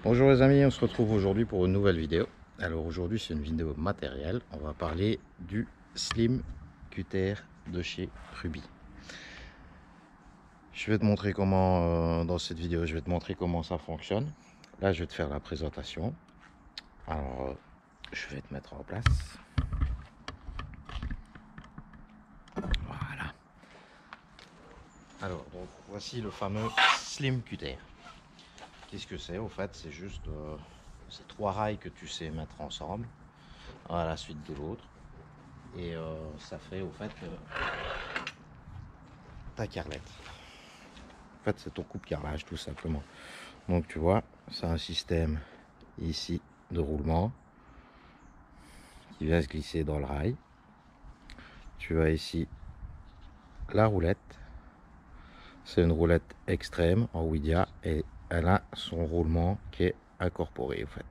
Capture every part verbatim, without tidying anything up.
Bonjour les amis, on se retrouve aujourd'hui pour une nouvelle vidéo. Alors aujourd'hui c'est une vidéo matérielle, on va parler du Slim Cutter de chez Ruby. Je vais te montrer comment, euh, dans cette vidéo, je vais te montrer comment ça fonctionne. Là je vais te faire la présentation. Alors euh, je vais te mettre en place. Voilà. Alors donc voici le fameux Slim Cutter. Qu'est-ce que c'est au fait? C'est juste euh, ces trois rails que tu sais mettre ensemble à la suite de l'autre. Et euh, ça fait au fait euh, ta carrelette. En fait c'est ton coupe-carrelage tout simplement. Donc tu vois, c'est un système ici de roulement qui vient se glisser dans le rail. Tu as ici la roulette. C'est une roulette extrême en Widia et elle a son roulement qui est incorporé au fait.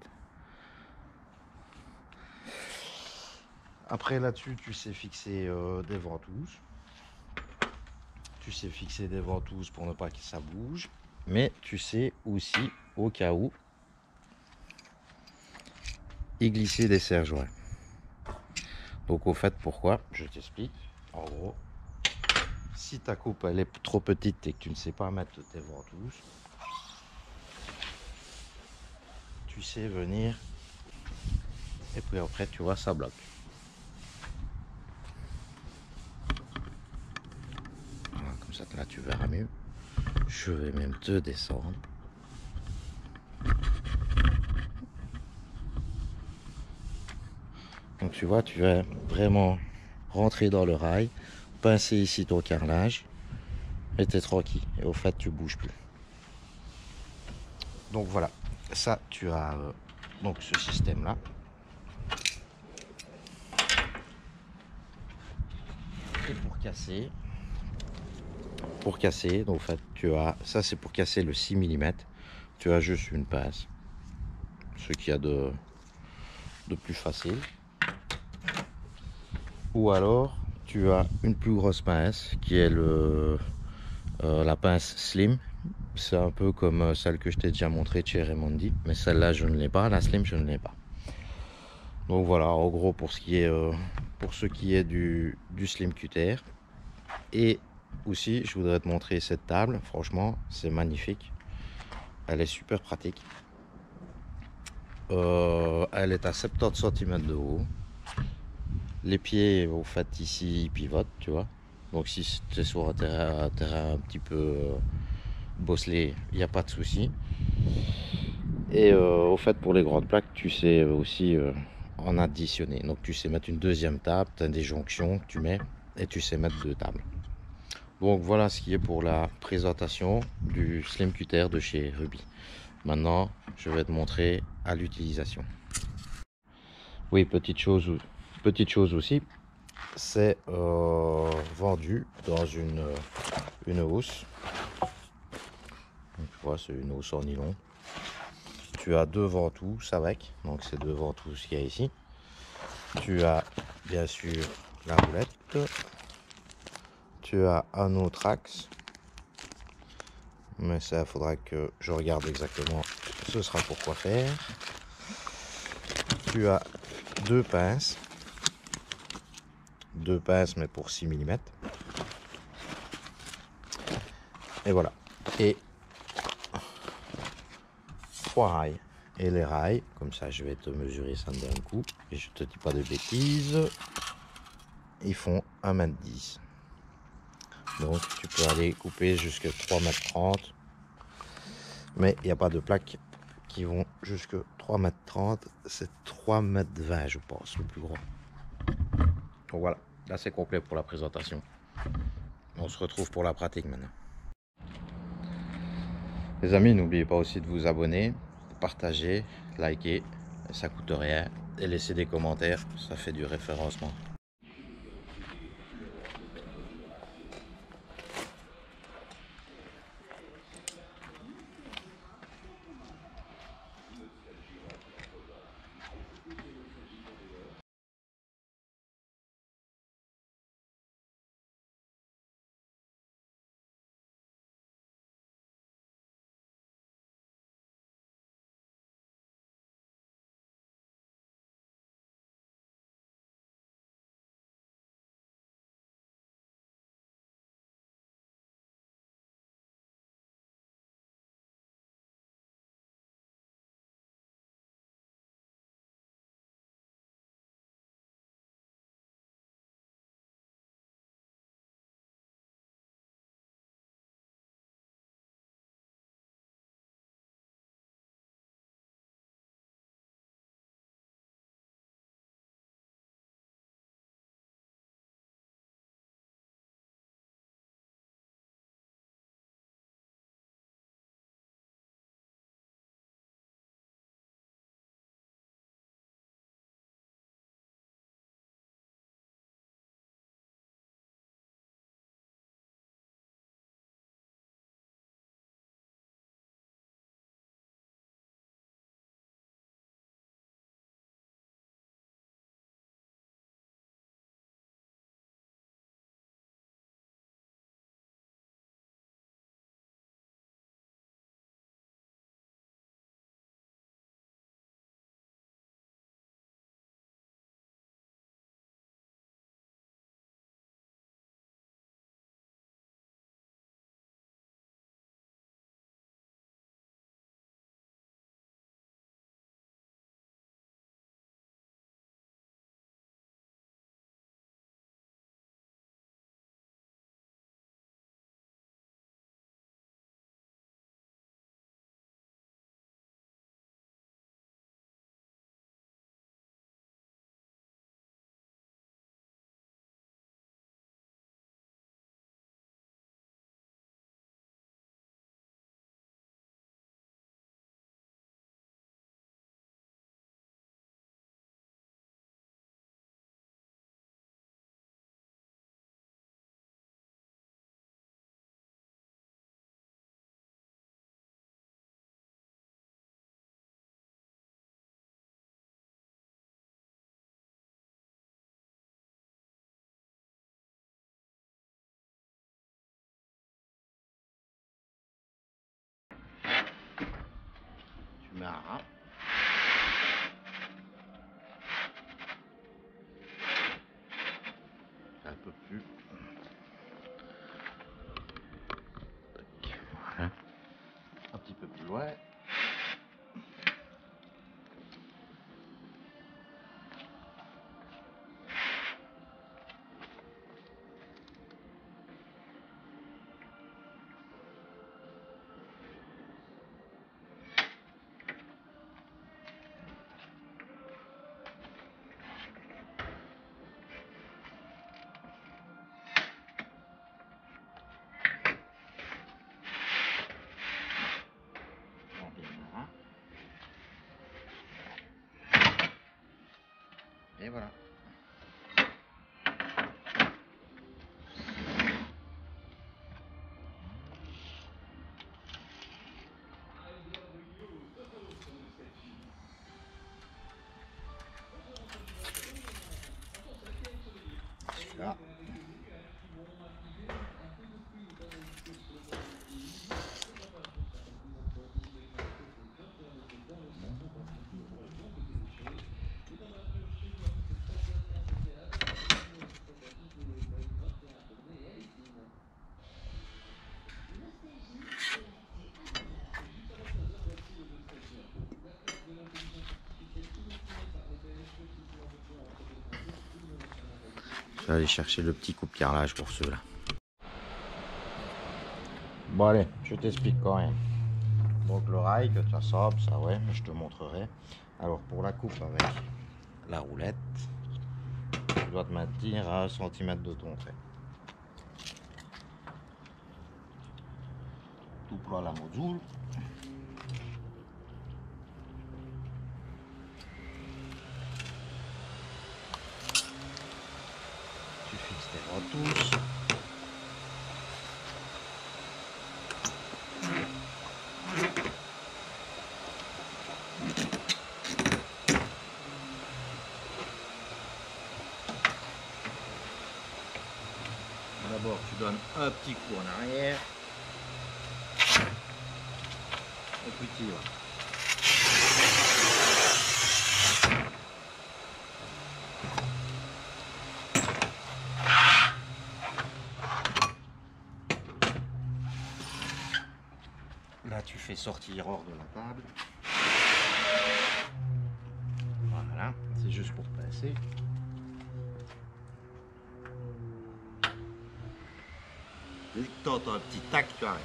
Après là-dessus tu sais fixer euh, des ventouses. Tu sais fixer des ventouses pour ne pas que ça bouge. Mais tu sais aussi au cas où y glisser des serre-joints. Donc au fait pourquoi, je t'explique. En gros, si ta coupe elle est trop petite et que tu ne sais pas mettre tes ventouses, tu sais venir et puis après tu vois ça bloque. Voilà, comme ça là tu verras mieux. Je vais même te descendre. Donc tu vois, tu vas vraiment rentrer dans le rail, pincer ici ton carrelage et t'es tranquille. Et au fait tu bouges plus. Donc voilà, ça tu as euh, donc ce système là. Et pour casser, pour casser, donc en fait tu as, ça c'est pour casser le six millimètres, tu as juste une pince, ce qu'il y a de, de plus facile. Ou alors tu as une plus grosse pince qui est le, euh, la pince slim. C'est un peu comme celle que je t'ai déjà montré chez Raimondi, mais celle-là je ne l'ai pas, la slim je ne l'ai pas. Donc voilà, en gros pour ce qui est, euh, pour ce qui est du, du Slim Cutter. Et aussi je voudrais te montrer cette table, franchement c'est magnifique, elle est super pratique. Euh, elle est à soixante-dix centimètres de haut. Les pieds au fait ici ils pivotent, tu vois. Donc si tu es sur un terrain, un terrain un petit peu euh, bosselé, il n'y a pas de souci. Et euh, au fait pour les grandes plaques, tu sais aussi euh, en additionner. Donc tu sais mettre une deuxième table, tu as des jonctions que tu mets et tu sais mettre deux tables. Donc voilà ce qui est pour la présentation du Slim Cutter de chez Ruby. Maintenant, je vais te montrer à l'utilisation. Oui, petite chose, petite chose aussi, c'est euh, vendu dans une, une housse. Donc, tu vois, c'est une housse en nylon. Tu as deux ventouses avec, donc c'est deux ventouses qu'il y a ici. Tu as bien sûr la roulette. Tu as un autre axe. Mais ça, il faudra que je regarde exactement. Ce sera pour quoi faire. Tu as deux pinces. Deux pinces, mais pour six millimètres. Et voilà. Et trois rails. Et les rails, comme ça, je vais te mesurer ça d'un coup. Et je te dis pas de bêtises. Ils font un mètre dix. Donc, tu peux aller couper jusqu'à trois mètres trente. Mais il n'y a pas de plaques qui vont jusque trois mètres trente. C'est trois mètres vingt, je pense, le plus grand. Donc voilà, là c'est complet pour la présentation. On se retrouve pour la pratique maintenant. Les amis, n'oubliez pas aussi de vous abonner, de partager, liker, ça coûte rien, et laisser des commentaires, ça fait du référencement. Ah. Un peu plus. Voilà. Un petit peu plus loin. Et voilà. Celui-là. Je vais aller chercher le petit coupe carrelage pour ceux-là. Bon allez, je t'explique quand même. Donc le rail que tu as sobre, ça ouais, mais je te montrerai. Alors pour la coupe avec la roulette, tu dois te maintenir à un centimètre de ton trait. Tout plat la module. Tu fixes tes retouches. D'abord tu donnes un petit coup en arrière. Et puis tu y vas. Là tu fais sortir hors de la table. Voilà, c'est juste pour passer. Dès que tu entends un petit tac, tu arrêtes.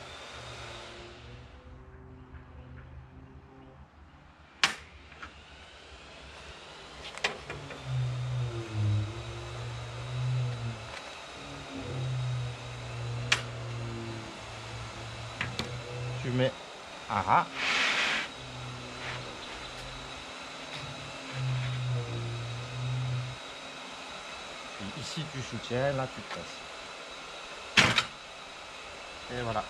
Tu mets un rat. Puis ici tu soutiens, là tu presses. Et voilà.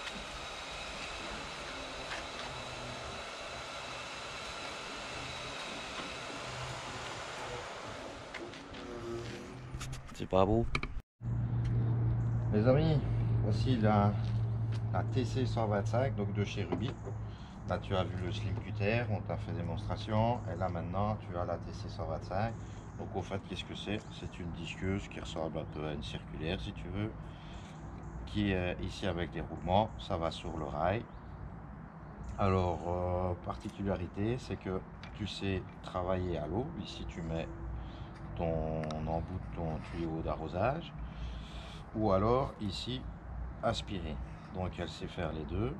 C'est pas beau. Les amis, voici la, la T C cent vingt-cinq, donc de chez Rubis. Là tu as vu le Slim Cutter, on t'a fait démonstration. Et là maintenant tu as la T C cent vingt-cinq. Donc au fait, qu'est-ce que c'est? C'est une disqueuse qui ressemble un peu à une circulaire si tu veux. Qui est ici avec des roulements, ça va sur le rail. Alors, euh, particularité, c'est que tu sais travailler à l'eau. Ici, tu mets ton embout de ton tuyau d'arrosage. Ou alors, ici, aspirer. Donc, elle sait faire les deux.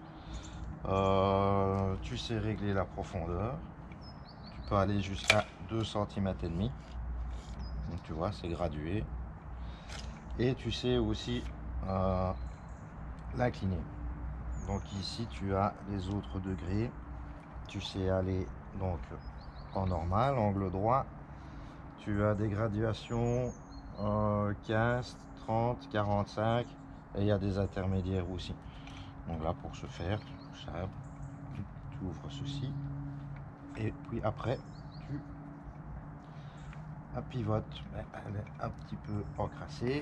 Euh, tu sais régler la profondeur. Tu peux aller jusqu'à deux centimètres et demi. Donc, tu vois, c'est gradué. Et tu sais aussi euh, l'incliner. Donc ici tu as les autres degrés, tu sais aller donc en normal, angle droit, tu as des graduations euh, quinze, trente, quarante-cinq et il y a des intermédiaires aussi. Donc là pour ce faire, tu touches ça, tu ouvres ceci et puis après tu pivotes, mais elle est un petit peu encrassée.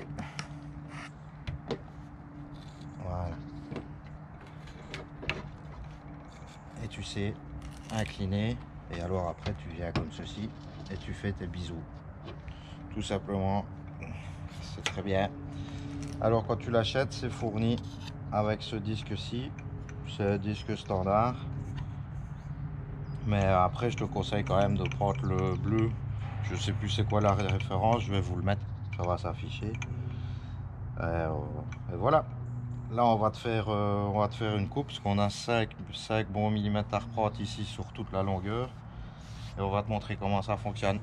Voilà. Et tu sais incliné, et alors après tu viens comme ceci et tu fais tes bisous, tout simplement. C'est très bien. Alors quand tu l'achètes, c'est fourni avec ce disque-ci, c'est un disque standard, mais après je te conseille quand même de prendre le bleu. Je sais plus c'est quoi la référence, je vais vous le mettre, ça va s'afficher. Euh, et voilà. Là on va te faire euh, on va te faire une coupe parce qu'on a cinq bons millimètres à reprendre ici sur toute la longueur, et on va te montrer comment ça fonctionne.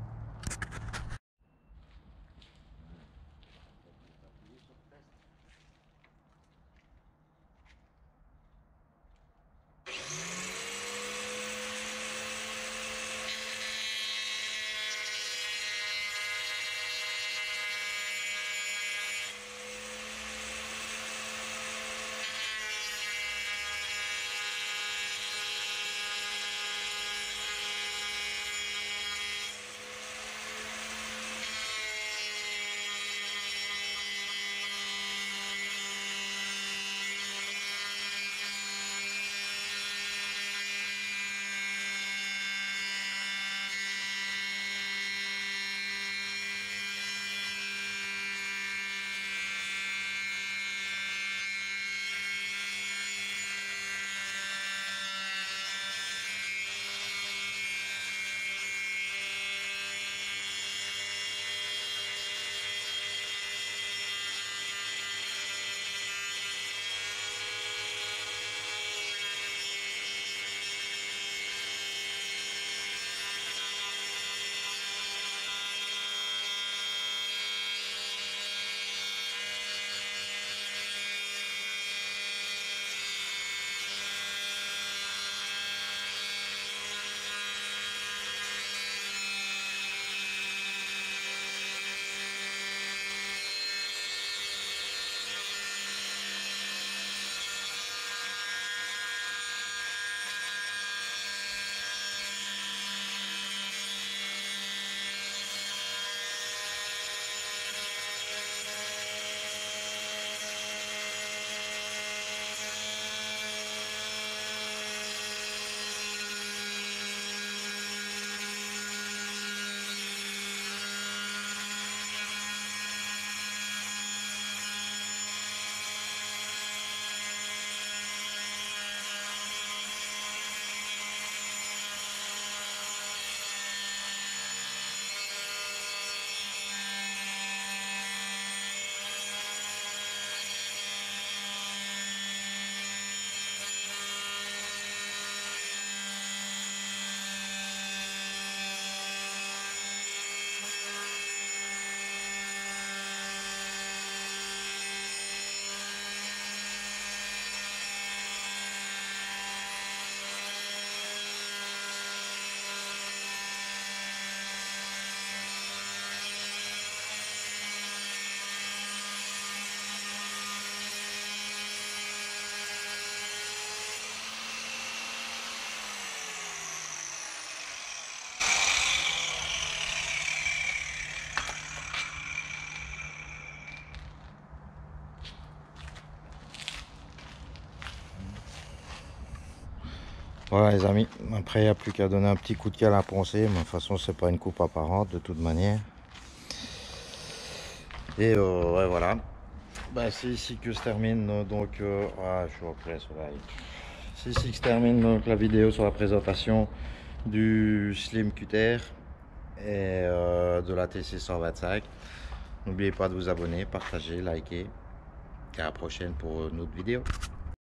Voilà les amis, après il n'y a plus qu'à donner un petit coup de cale à poncer, mais de toute façon c'est pas une coupe apparente de toute manière. Et euh, ouais, voilà, bah, c'est ici que se termine donc, euh, ah, je suis au plein soleil. C'est ici que se termine donc la vidéo sur la présentation du Slim Cutter et euh, de la T C cent vingt-cinq. N'oubliez pas de vous abonner, partager, liker, et à la prochaine pour une autre vidéo.